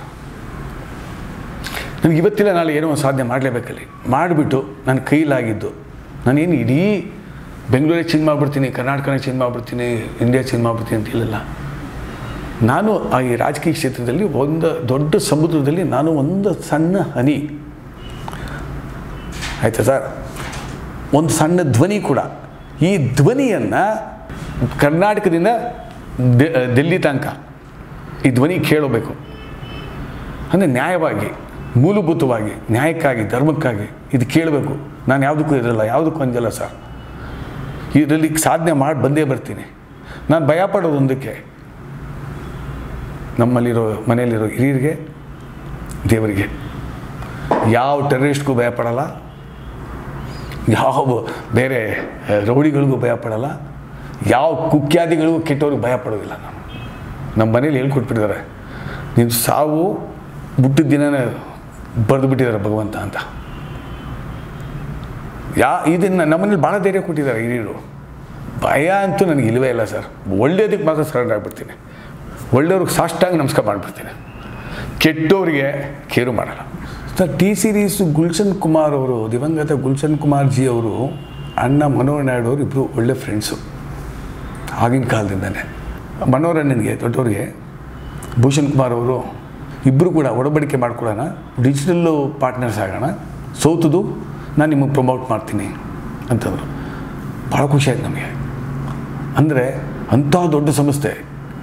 ನನಗೆ ಇವತ್ತಿಲ್ಲ ನಾಳೆ ಏನೋ ಒಂದು ಸಾಧನೆ ಮಾಡಲೇಬೇಕಲ್ಲಿ, ಮಾಡಿಬಿಟ್ಟು ನನ್ನ ಕೈಲಾಗಿದ್ದು ನಾನೇನು ಇಡೀ ಬೆಂಗಳೂರಿಗೆ ಚೇಂಜ್ ಮಾಡಿಬಿಡ್ತೀನಿ, ಕರ್ನಾಟಕನೇ ಚೇಂಜ್ ಮಾಡಿಬಿಡ್ತೀನಿ, ಇಂಡಿಯಾ ಚೇಂಜ್ ಮಾಡಿಬಿಡ್ತೀನಿ ಅಂತ ಹೇಳಿಲ್ಲ. ನಾನು ಆ ಈ ರಾಜಕೀಯ ಕ್ಷೇತ್ರದಲ್ಲಿ ಒಂದು ದೊಡ್ಡ ಸಮುದ್ರದಲ್ಲಿ ನಾನು ಒಂದು ಸಣ್ಣ ಹನಿ, ಆಯಿತಾ ಸರ್, ಒಂದು ಸಣ್ಣ ಧ್ವನಿ ಕೂಡ. ಈ ಧ್ವನಿಯನ್ನು ಕರ್ನಾಟಕದಿಂದ ಡೆಲ್ಲಿ ತನಕ ಈ ಧ್ವನಿ ಕೇಳಬೇಕು. ಅಂದರೆ ನ್ಯಾಯವಾಗಿ, ಮೂಲಭೂತವಾಗಿ, ನ್ಯಾಯಕ್ಕಾಗಿ, ಧರ್ಮಕ್ಕಾಗಿ ಇದು ಕೇಳಬೇಕು. ನಾನು ಯಾವುದಕ್ಕೂ ಇರಲ್ಲ, ಯಾವುದಕ್ಕೂ ಅಂಜಲ್ಲ ಸರ್. ಇದರಲ್ಲಿ ಸಾಧನೆ ಮಾಡಿ ಬಂದೇ ಬರ್ತೀನಿ. ನಾನು ಭಯಪಡೋದೊಂದಕ್ಕೆ, ನಮ್ಮಲ್ಲಿರೋ ಮನೆಯಲ್ಲಿರೋ ಹಿರಿಯರಿಗೆ, ದೇವರಿಗೆ. ಯಾವ ಟೆರರಿಸ್ಟ್ಗೂ ಭಯಪಡಲ್ಲ, ಯಾವ ಬೇರೆ ರೌಡಿಗಳಿಗೂ ಭಯಪಡಲ್ಲ, ಯಾವ ಕುಖ್ಯಾದಿಗಳಿಗೂ ಕೆಟ್ಟವ್ರಿಗೆ ಭಯಪಡೋದಿಲ್ಲ. ನಾನು ನಮ್ಮ ಮನೇಲಿ ಹೇಳ್ಕೊಟ್ಬಿಟ್ಟಿದ್ದಾರೆ, ನೀನು ಸಾವು ಹುಟ್ಟಿದ ದಿನನೇ ಬರೆದು ಬಿಟ್ಟಿದ್ದಾರೆ ಭಗವಂತ ಅಂತ. ಯಾ ಇದನ್ನು ನಮ್ಮನೇಲಿ ಭಾಳ ಧೈರ್ಯ ಕೊಟ್ಟಿದ್ದಾರೆ ಹಿರಿಯರು. ಭಯ ಅಂತೂ ನನಗೆ ಇಲ್ಲವೇ ಇಲ್ಲ ಸರ್. ಒಳ್ಳೆಯದಕ್ಕೆ ಮಾತ್ರ ಸರೆಂಡರ್ ಆಗಿಬಿಡ್ತೀನಿ, ಒಳ್ಳೆಯವ್ರಿಗೆ ಸಾಷ್ಟಾಂಗ ನಮಸ್ಕಾರ ಮಾಡಿಬಿಡ್ತೀನಿ, ಕೆಟ್ಟವರಿಗೆ ಕೇರು ಮಾಡಲ್ಲ sir. T series Gulshan Kumar ಅವರು, ದಿವಂಗತ ಗುಲ್ಶನ್ ಕುಮಾರ್ ಜಿ ಅವರು, ಅಣ್ಣ ಮನೋಹರ್ ನಾಯ್ಡು ಅವರು ಇಬ್ಬರು ಒಳ್ಳೆ ಫ್ರೆಂಡ್ಸು ಆಗಿನ ಕಾಲದಿಂದನೇ. ಮನೋಹರಣ್ಣನಿಗೆ ದೊಡ್ಡವ್ರಿಗೆ ಭೂಷಣ್ ಕುಮಾರ್ ಅವರು ಇಬ್ಬರು ಕೂಡ ಒಡಂಬಡಿಕೆ ಮಾಡ್ಕೊಳ್ಳೋಣ, ಡಿಜಿಟಲ್ಲು ಪಾರ್ಟ್ನರ್ಸ್ ಆಗೋಣ, ಸೌತದು ನಾನು ನಿಮಗೆ ಪ್ರಮೋಟ್ ಮಾಡ್ತೀನಿ ಅಂತಂದರು. ಭಾಳ ಖುಷಿಯಾಯ್ತು ನಮಗೆ. ಅಂದರೆ ಅಂಥ ದೊಡ್ಡ ಸಂಸ್ಥೆ,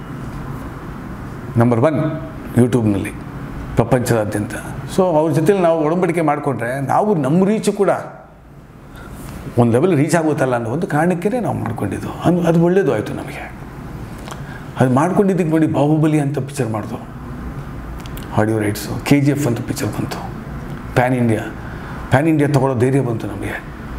ನಂಬರ್ ಒನ್ ಯೂಟ್ಯೂಬ್ನಲ್ಲಿ ಪ್ರಪಂಚದಾದ್ಯಂತ. ಸೊ ಅವ್ರ ಜೊತೆಲಿ ನಾವು ಒಡಂಬಡಿಕೆ ಮಾಡಿಕೊಂಡ್ರೆ ನಾವು ನಮ್ಮ ರೀಚು ಕೂಡ ಒಂದು ಲೆವೆಲ್ ರೀಚ್ ಆಗುತ್ತಲ್ಲ ಅನ್ನೋ ಒಂದು ಕಾರಣಕ್ಕೇ ನಾವು ಮಾಡ್ಕೊಂಡಿದ್ದು. ಅದು ಅದು ಒಳ್ಳೆಯದು ಆಯಿತು ನಮಗೆ. ಅದು ಮಾಡ್ಕೊಂಡಿದ್ದಕ್ಕೆ ನೋಡಿ, ಬಾಹುಬಲಿ ಅಂತ ಪಿಕ್ಚರ್ ಮಾಡಿದ್ರು, audio rights, K G F ಅಂತ ಪಿಕ್ಚರ್ ಬಂತು, ಪ್ಯಾನ್ ಇಂಡಿಯಾ ಪ್ಯಾನ್ ಇಂಡಿಯಾ ತೊಗೊಳ್ಳೋ ಧೈರ್ಯ ಬಂತು ನಮಗೆ.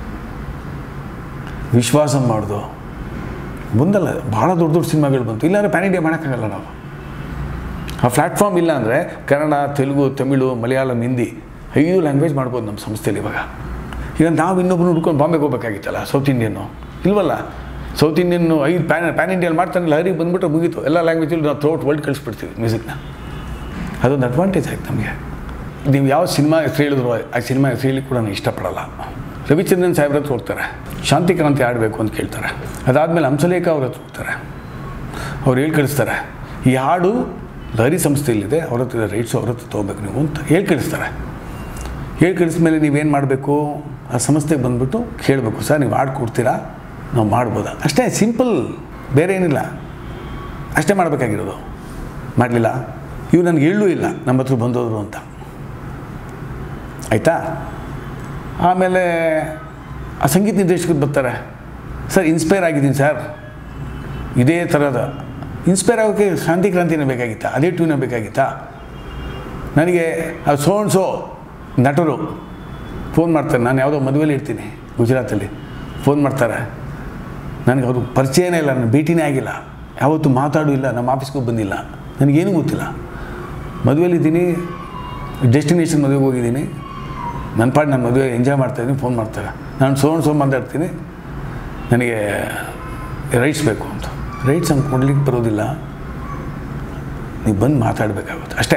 ವಿಶ್ವಾಸ ಮಾಡ್ದು ಬಂದಲ್ಲ, ಭಾಳ ದೊಡ್ಡ ದೊಡ್ಡ ಸಿನಿಮಾಗಳು ಬಂತು. ಇಲ್ಲಾಂದರೆ ಪ್ಯಾನ್ ಇಂಡಿಯಾ ಮಾಡೋಕ್ಕಾಗಲ್ಲ ನಾವು. ಆ ಪ್ಲ್ಯಾಟ್ಫಾರ್ಮ್ ಇಲ್ಲ ಅಂದರೆ ಕನ್ನಡ, ತೆಲುಗು, ತಮಿಳು, ಮಲಯಾಳಂ, ಹಿಂದಿ ಐದು ಲ್ಯಾಂಗ್ವೇಜ್ ಮಾಡ್ಬೋದು ನಮ್ಮ ಸಂಸ್ಥೆಯಲ್ಲಿ. ಇವಾಗ ಈಗ ನಾವು ಇನ್ನೊಬ್ಬರು ಹುಡ್ಕೊಂಡು ಬಾಂಬೆಗೆ ಹೋಗ್ಬೇಕಾಗಿತ್ತಲ್ಲ, ಸೌತ್ ಇಂಡಿಯನ್ನು ಇಲ್ವಲ್ಲ. ಸೌತ್ ಇಂಡಿಯನ್ನು ಐದು ಪ್ಯಾನ್ ಪ್ಯಾನ್ ಇಂಡಿಯಲ್ಲಿ ಮಾಡ್ತಾನೆ, ಲಹರಿ ಬಂದುಬಿಟ್ಟು ಮುಗೀತು. ಎಲ್ಲ ಲ್ಯಾಂಗ್ವೇಜಲ್ಲಿ ನಾವು ಥ್ರೂಔಟ್ ವರ್ಲ್ಡ್ ಕಳಿಸ್ಬಿಡ್ತೀವಿ ಮ್ಯೂಸಿಕ್ನ. ಅದೊಂದು ಅಡ್ವಾಂಟೇಜ್ ಆಯ್ತು ನಮಗೆ. ನೀವು ಯಾವ ಸಿನಿಮಾ ಹೆಸರು ಹೇಳಿದ್ರು ಆ ಸಿನಿಮಾ ಹೆಸರು ಹೇಳಿ ಕೂಡ ನಾನು ಇಷ್ಟಪಡಲ್ಲ. ರವಿಚಂದ್ರನ್ ಸಾಹೇಬ್ರ ಹತ್ರ ಹೋಗ್ತಾರೆ, ಶಾಂತಿ ಕ್ರಾಂತಿ ಆಡಬೇಕು ಅಂತ ಕೇಳ್ತಾರೆ. ಅದಾದಮೇಲೆ ಹಂಸಲೇಖ ಅವ್ರ ಹತ್ರ ಹೋಗ್ತಾರೆ, ಅವ್ರು ಹೇಳಿ ಕಳಿಸ್ತಾರೆ, ಈ ಹಾಡು ಲಹರಿ ಸಂಸ್ಥೆಯಲ್ಲಿದೆ, ಅವ್ರ ಹತ್ರ ರೈಟ್ಸು, ಅವ್ರ ಹತ್ರ ತೊಗೋಬೇಕು ನೀವು ಅಂತ ಹೇಳಿ ಕಳಿಸ್ತಾರೆ. ಹೇಳಿ ಕಳಿಸ್ಮೇಲೆ ನೀವೇನು ಮಾಡಬೇಕು, ಆ ಸಂಸ್ಥೆಗೆ ಬಂದುಬಿಟ್ಟು ಕೇಳಬೇಕು, ಸರ್ ನೀವು ಹಾಡು ಕೊಡ್ತೀರಾ, ನಾವು ಮಾಡ್ಬೋದಾ, ಅಷ್ಟೇ ಸಿಂಪಲ್, ಬೇರೆ ಏನಿಲ್ಲ, ಅಷ್ಟೇ ಮಾಡಬೇಕಾಗಿರೋದು. ಮಾಡಲಿಲ್ಲ, ಇವು ನನಗೆ ಹೇಳೂ ಇಲ್ಲ ನಮ್ಮ ಹತ್ರ ಬಂದವರು ಅಂತ, ಆಯಿತಾ. ಆಮೇಲೆ ಆ ಸಂಗೀತ ನಿರ್ದೇಶಕರು ಬರ್ತಾರೆ, ಸರ್ ಇನ್ಸ್ಪೈರ್ ಆಗಿದ್ದೀನಿ ಸರ್, ಇದೇ ಥರದ ಇನ್ಸ್ಪೈರ್ ಆಗೋಕ್ಕೆ ಶಾಂತಿ ಕ್ರಾಂತಿನೇ ಬೇಕಾಗಿತ್ತಾ, ಅದೇ ಟ್ಯೂನೇ ಬೇಕಾಗಿತ್ತಾ. ನನಗೆ ಆ ಸೋ ಆ್ಯಂಡ್ ಸೋ ನಟರು ಫೋನ್ ಮಾಡ್ತಾರೆ, ನಾನು ಯಾವುದೋ ಮದುವೆಯಲ್ಲಿ ಇರ್ತೀನಿ ಗುಜರಾತಲ್ಲಿ, ಫೋನ್ ಮಾಡ್ತಾರೆ, ನನಗೆ ಅವರು ಪರಿಚಯನೇ ಇಲ್ಲ, ನಾನು ಭೇಟಿನೇ ಆಗಿಲ್ಲ, ಯಾವತ್ತೂ ಮಾತಾಡೂ ಇಲ್ಲ, ನಮ್ಮ ಆಫೀಸ್ಗೂ ಬಂದಿಲ್ಲ, ನನಗೇನೂ ಗೊತ್ತಿಲ್ಲ. ಮದುವೆಯಲ್ಲಿದ್ದೀನಿ, ಡೆಸ್ಟಿನೇಷನ್ ಮದುವೆಗೆ ಹೋಗಿದ್ದೀನಿ, ನನ್ನ ಪಾಡು ನನ್ನ ಮದುವೆ ಎಂಜಾಯ್ ಮಾಡ್ತಾಯಿದ್ದೀನಿ, ಫೋನ್ ಮಾಡ್ತಾರೆ. ನಾನು ಸೋನ್ ಸೋನ್ ಮಾತಾಡ್ತೀನಿ, ನನಗೆ ರೈಟ್ಸ್ ಬೇಕು ಅಂತ. ರೈಟ್ಸ್ ಹಂಗೆ ಕೊಡ್ಲಿಕ್ಕೆ ಬರೋದಿಲ್ಲ, ನೀವು ಬಂದು ಮಾತಾಡಬೇಕಾಗುತ್ತೆ ಅಷ್ಟೇ.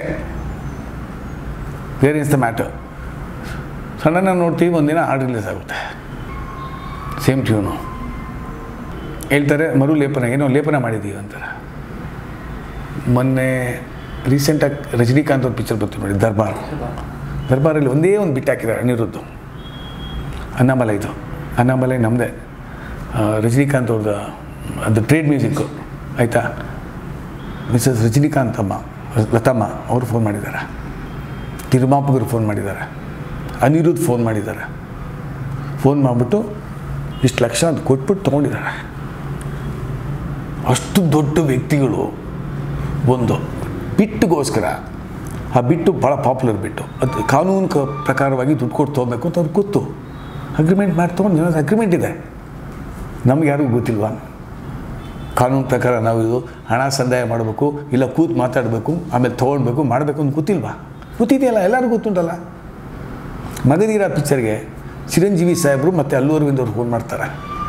Where is the matter. ಸಡನ್ನಾಗಿ ನೋಡ್ತೀವಿ, ಒಂದಿನ ಹಾಡು ರಿಲೀಸ್ ಆಗುತ್ತೆ, ಸೇಮ್ ಟ್ಯೂನು. ಹೇಳ್ತಾರೆ ಮರು ಲೇಪನ, ಏನೋ ಲೇಪನ ಮಾಡಿದ್ದೀವಿ ಅಂತಾರೆ. ಮೊನ್ನೆ ರೀಸೆಂಟಾಗಿ ರಜನಿಕಾಂತ್ ಅವ್ರ ಪಿಕ್ಚರ್ ಬರ್ತೀವಿ ನೋಡಿ, ದರ್ಬಾರ್. ದರ್ಬಾರಲ್ಲಿ ಒಂದೇ ಒಂದು ಬಿಟ್ಟು ಹಾಕಿದ್ದಾರೆ ಅನಿರುದ್ಧು. ಅಣ್ಣಾಮಲೈ ಇದು, ಅಣ್ಣಾಮಲೈ ನಮ್ಮದೇ, ರಜನಿಕಾಂತ್ ಅವ್ರದ್ದು ಅದು ಟ್ರೇಡ್ ಮ್ಯೂಸಿಕ್ಕು ಆಯಿತಾ. ಮಿಸಸ್ ರಜನಿಕಾಂತ್ ಅಮ್ಮ ಲತಮ್ಮ ಅವರು ಫೋನ್ ಮಾಡಿದ್ದಾರೆ, ನಿರ್ಮಾಪಕರು ಫೋನ್ ಮಾಡಿದ್ದಾರೆ, ಅನಿರುದ್ಧ್ ಫೋನ್ ಮಾಡಿದ್ದಾರೆ. ಫೋನ್ ಮಾಡಿಬಿಟ್ಟು ಇಷ್ಟು ಲಕ್ಷ ಅಂತ ಕೊಟ್ಬಿಟ್ಟು ತೊಗೊಂಡಿದ್ದಾರೆ. ಅಷ್ಟು ದೊಡ್ಡ ವ್ಯಕ್ತಿಗಳು ಒಂದು ಬಿಟ್ಟಿಗೋಸ್ಕರ, ಆ ಬಿಟ್ಟು ಭಾಳ ಪಾಪ್ಯುಲರ್ ಬಿಟ್ಟು, ಅದು ಕಾನೂನು ಕ ಪ್ರಕಾರವಾಗಿ ದುಡ್ಡು ಕೊಟ್ಟು ತೊಗೋಬೇಕು ಅಂತ ಅವ್ರಿಗೆ ಗೊತ್ತು. ಅಗ್ರಿಮೆಂಟ್ ಮಾಡಿ ತೊಗೊಂಡು ಜನದ ಅಗ್ರಿಮೆಂಟ್ ಇದೆ. ನಮ್ಗೆ ಯಾರಿಗೂ ಗೊತ್ತಿಲ್ವಾ ಕಾನೂನು ಪ್ರಕಾರ ನಾವು ಇದು ಹಣ ಸಂದಾಯ ಮಾಡಬೇಕು, ಇಲ್ಲ ಕೂತು ಮಾತಾಡಬೇಕು, ಆಮೇಲೆ ತೊಗೊಳ್ಬೇಕು, ಮಾಡಬೇಕು ಅಂತ ಗೊತ್ತಿಲ್ವಾ? ಗೊತ್ತಿದೆಯಲ್ಲ, ಎಲ್ಲರಿಗೂ ಗೊತ್ತುಂಟಲ್ಲ. ಮಗಧೀರ ಪಿಕ್ಚರ್ಗೆ ಚಿರಂಜೀವಿ ಸಾಹೇಬರು ಮತ್ತು ಅಲ್ಲು ಅರವಿಂದ್ ಅವ್ರು ಫೋನ್ ಮಾಡ್ತಾರೆ.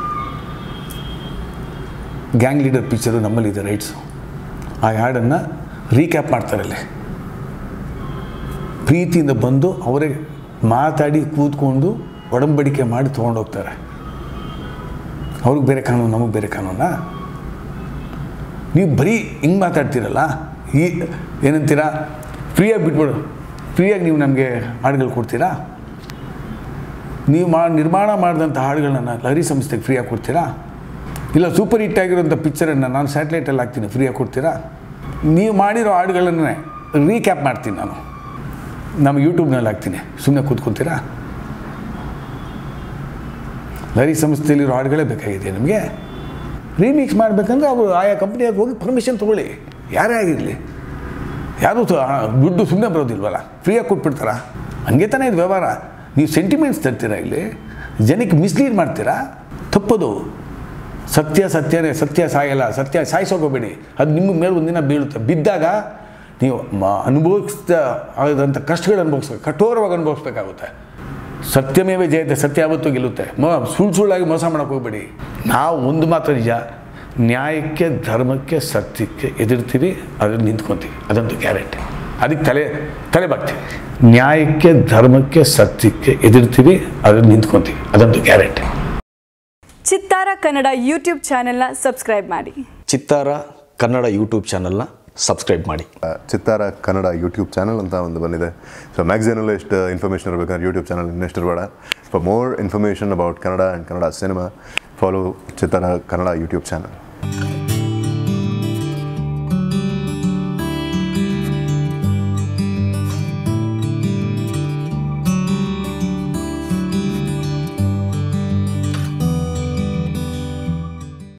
ಗ್ಯಾಂಗ್ ಲೀಡರ್ ಪಿಕ್ಚರು ನಮ್ಮಲ್ಲಿದೆ ರೈಟ್ಸು. ಆ ಹಾಡನ್ನು ರೀಕ್ಯಾಪ್ ಮಾಡ್ತಾರೆ ಅಲ್ಲಿ. ಪ್ರೀತಿಯಿಂದ ಬಂದು ಅವರೇ ಮಾತಾಡಿ ಕೂತ್ಕೊಂಡು ಒಡಂಬಡಿಕೆ ಮಾಡಿ ತೊಗೊಂಡೋಗ್ತಾರೆ. ಅವ್ರಿಗೆ ಬೇರೆ ಕಾನೂನು, ನಮಗೆ ಬೇರೆ ಕಾನೂನಾ? ನೀವು ಬರೀ ಹಿಂಗೆ ಮಾತಾಡ್ತೀರಲ್ಲ, ಈ ಏನಂತೀರಾ, ಫ್ರೀಯಾಗಿ ಬಿಟ್ಬಿಡು, ಫ್ರೀಯಾಗಿ ನೀವು ನಮಗೆ ಹಾಡುಗಳು ಕೊಡ್ತೀರಾ? ನೀವು ಮಾ ನಿರ್ಮಾಣ ಮಾಡಿದಂಥ ಹಾಡುಗಳನ್ನ ಲಹರಿ ಸಂಸ್ಥೆಗೆ ಫ್ರೀಯಾಗಿ ಕೊಡ್ತೀರಾ? ಇಲ್ಲ ಸೂಪರ್ ಹಿಟ್ ಆಗಿರೋಂಥ ಪಿಕ್ಚರನ್ನು ನಾನು ಸ್ಯಾಟಲೈಟಲ್ಲಿ ಹಾಕ್ತೀನಿ, ಫ್ರೀಯಾಗಿ ಕೊಡ್ತೀರಾ? ನೀವು ಮಾಡಿರೋ ಹಾಡುಗಳನ್ನೇ ರೀಕ್ಯಾಪ್ ಮಾಡ್ತೀನಿ ನಾನು, ನಮ್ಮ ಯೂಟ್ಯೂಬ್ನಲ್ಲಿ ಹಾಕ್ತೀನಿ, ಸುಮ್ಮನೆ ಕೂತ್ಕೊತೀರಾ? ಲಹರಿ ಸಂಸ್ಥೆಯಲ್ಲಿರೋ ಹಾಡುಗಳೇ ಬೇಕಾಗಿದೆ ನಿಮಗೆ. ರೀಮಿಕ್ಸ್ ಮಾಡಬೇಕಂದ್ರೆ ಅವರು ಆಯಾ ಕಂಪ್ನಿಯಾಗಿ ಹೋಗಿ ಪರ್ಮಿಷನ್ ತೊಗೊಳ್ಳಿ, ಯಾರೇ ಆಗಿರಲಿ. ಯಾರೂ ದುಡ್ಡು ಸುಮ್ಮನೆ ಬರೋದಿಲ್ವಲ್ಲ, ಫ್ರೀಯಾಗಿ ಕೊಟ್ಬಿಡ್ತಾರ? ಹಂಗೆ ತಾನೇ ಇದು ವ್ಯವಹಾರ. ನೀವು ಸೆಂಟಿಮೆಂಟ್ಸ್ ತರ್ತೀರಾ ಇಲ್ಲಿ, ಜನಕ್ಕೆ ಮಿಸ್ಲೀಡ್ ಮಾಡ್ತೀರಾ, ತಪ್ಪದು. ಸತ್ಯ ಸತ್ಯನೇ, ಸತ್ಯ ಸಾಯಲ್ಲ, ಸತ್ಯ ಸಾಯಿಸೋಗೋಬೇಡಿ. ಅದು ನಿಮ್ಮ ಮೇಲೆ ಒಂದಿನ ಬೀಳುತ್ತೆ. ಬಿದ್ದಾಗ ನೀವು ಮ ಅನುಭವಿಸ್ತಾ ಆದಂಥ ಕಷ್ಟಗಳು ಅನುಭವಿಸ್ಬೇಕು, ಕಠೋರವಾಗಿ ಅನುಭವಿಸ್ಬೇಕಾಗುತ್ತೆ. ಸತ್ಯಮೇವೇ ಜಯತೆ, ಸತ್ಯ ಯಾವತ್ತೂ ಗೆಲ್ಲುತ್ತೆ. ಮೊ ಸುಳ್ಳು ಸುಳ್ಳಾಗಿ ಮೋಸ ಮಾಡೋಕ್ಕೆ ಹೋಗಬೇಡಿ. ನಾವು ಒಂದು ಮಾತ್ರ ನಿಜ, ನ್ಯಾಯಕ್ಕೆ ಧರ್ಮಕ್ಕೆ ಸತ್ಯಕ್ಕೆ ಎದುರ್ತೀವಿ, ಅದನ್ನು ನಿಂತ್ಕೊತೀವಿ, ಅದಂತೂ ಗ್ಯಾರಂಟಿ. ಅದಕ್ಕೆ ತಲೆ ತಲೆ ಬಾಗ್ತೀವಿ. ನ್ಯಾಯಕ್ಕೆ ಧರ್ಮಕ್ಕೆ ಸತ್ಯಕ್ಕೆ ಎದುರ್ತೀವಿ, ಅದನ್ನು ನಿಂತ್ಕೊತೀವಿ, ಅದಂತೂ ಗ್ಯಾರಂಟಿ. ಚಿತ್ತಾರ ಕನ್ನಡ ಯೂಟ್ಯೂಬ್ ಚಾನೆಲ್ನ ಸಬ್ಸ್ಕ್ರೈಬ್ ಮಾಡಿ. ಚಿತ್ತಾರ ಕನ್ನಡ ಯೂಟ್ಯೂಬ್ ಚಾನಲ್ನ ಸಬ್ಸ್ಕ್ರೈಬ್ ಮಾಡಿ. ಚಿತ್ತಾರ ಕನ್ನಡ ಯೂಟ್ಯೂಬ್ ಚಾನಲ್ ಅಂತ ಒಂದು ಬಂದಿದೆ. ಸೊ ಮ್ಯಾಗ್ಝಿನಲ್ಲೂ ಎಷ್ಟು ಇನ್ಫಾರ್ಮೇಷನ್ ಇರಬೇಕಾದ್ರೆ ಯೂಟ್ಯೂಬ್ ಚಾನಲ್ ಇನ್ನೆಷ್ಟು ಇರಬೇಡ. For more information about Kannada and Kannada cinema, follow Chittara Kannada YouTube channel.